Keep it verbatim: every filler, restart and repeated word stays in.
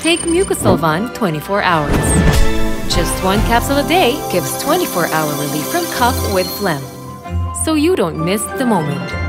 Take Mucosolvan twenty-four hours. Just one capsule a day gives twenty-four hour relief from cough with phlegm, so you don't miss the moment.